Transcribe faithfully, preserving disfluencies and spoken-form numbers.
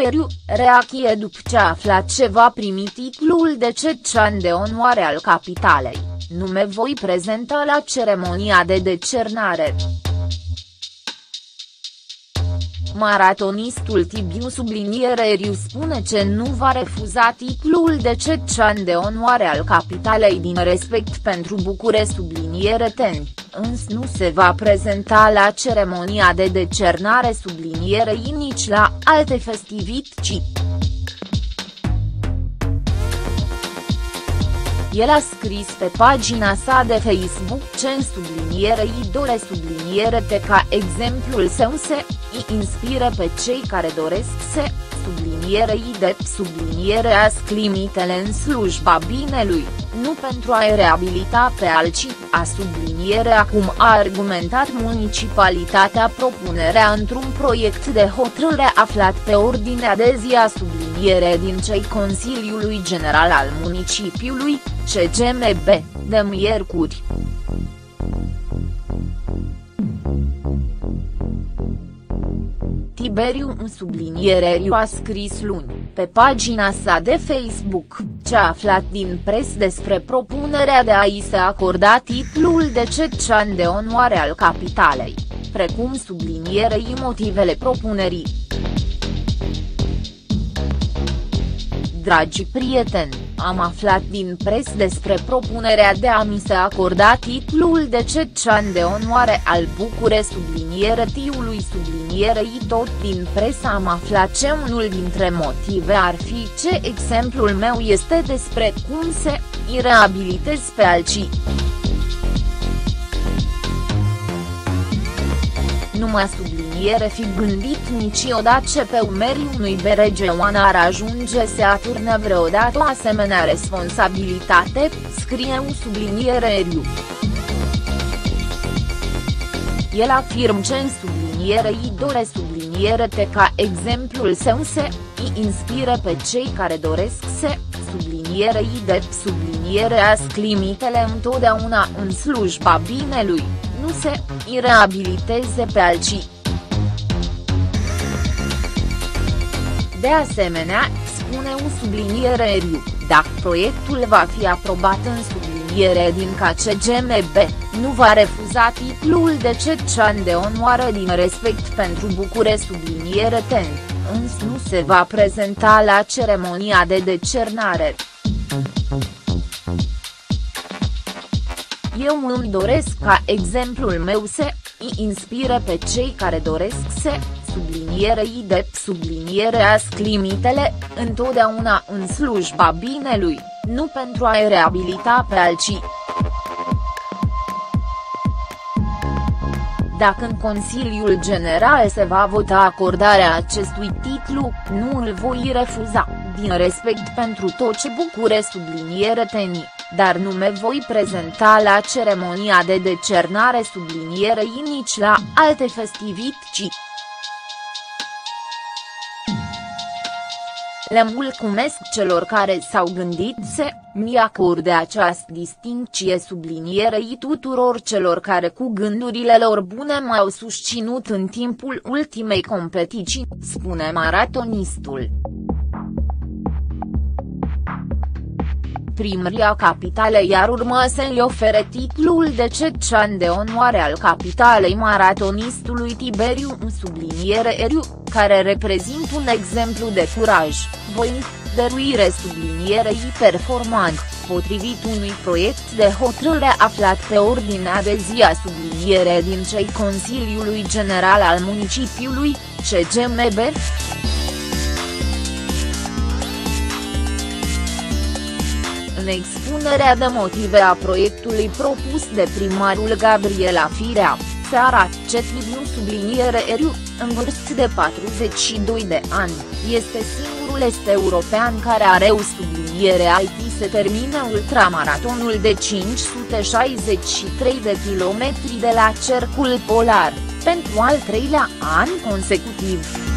Eriu, reacție după ce a aflat ce va primi titlul de cetățean de onoare al capitalei, nu me voi prezenta la ceremonia de decernare. Maratonistul Tibiu subliniere Eriu spune că nu va refuza titlul de cetățean de onoare al capitalei din respect pentru București subliniere ten, însă nu se va prezenta la ceremonia de decernare sublinierei nici la alte festivități. El a scris pe pagina sa de Facebook că în subliniere idole subliniere te ca exemplul său se îi inspiră pe cei care doresc să subliniere de subliniere asc limitele în slujba binelui, nu pentru a-i reabilita pe alții, a subliniere acum a argumentat municipalitatea propunerea într-un proiect de hotărâre aflat pe ordinea de zi a subliniere din cei Consiliului General al Municipiului, C G M B, de miercuri. Tiberiu în subliniere Eriu a scris luni, pe pagina sa de Facebook, ce a aflat din pres despre propunerea de a-i se acorda titlul de cetățean de onoare al capitalei, precum sublinierei motivele propunerii. Dragi prieteni, am aflat din pres despre propunerea de a mi se acorda titlul de cetățean de onoare al București subliniere tiului sublinierei tot din presă am aflat ce unul dintre motive ar fi ce exemplul meu este despre cum să îi reabilitez pe alții. Nu mă subliniere fi gândit niciodată ce pe umerii unui beregeoan ar ajunge să atârne vreodată o asemenea responsabilitate, scrie un subliniere Eriu. El afirmă ce în subliniere idole subliniere te ca exemplul său se îi inspiră pe cei care doresc să subliniere de subliniere asc limitele întotdeauna în slujba binelui, nu se îi reabiliteze pe alții. De asemenea, spune un subliniere Eriu, dacă proiectul va fi aprobat în subliniere din C G M B, nu va refuza titlul de cetățean de onoare din respect pentru București subliniere ten, însă nu se va prezenta la ceremonia de decernare. Eu îmi doresc ca exemplul meu să îi inspire pe cei care doresc să sublinierei de subliniere asc limitele, întotdeauna în slujba binelui, nu pentru a-i reabilita pe alții. Dacă în Consiliul General se va vota acordarea acestui titlu, nu îl voi refuza, din respect pentru tot ce București subliniere teni, dar nu me voi prezenta la ceremonia de decernare sublinierei nici la alte festivități. Le mulțumesc celor care s-au gândit să mi acorde această distincție sublinierei tuturor celor care cu gândurile lor bune m-au susținut în timpul ultimei competiții, spune maratonistul. Primăria Capitalei ar urma să-i ofere titlul de cetățean de onoare al capitalei maratonistului Tiberiu în subliniere Eriu, care reprezintă un exemplu de curaj, voință, dăruire sublinierei performant, potrivit unui proiect de hotărâre aflat pe ordinea de zi a subliniere din cei Consiliului General al Municipiului, C G M B. În expunerea de motive a proiectului propus de primarul Gabriela Firea, se arată că Tibiu subliniere Eriu, în vârstă de patruzeci și doi de ani, este singurul est-european care are o subliniere I T să termine ultramaratonul de cinci sute șaizeci și trei de kilometri de la Cercul Polar, pentru al treilea an consecutiv.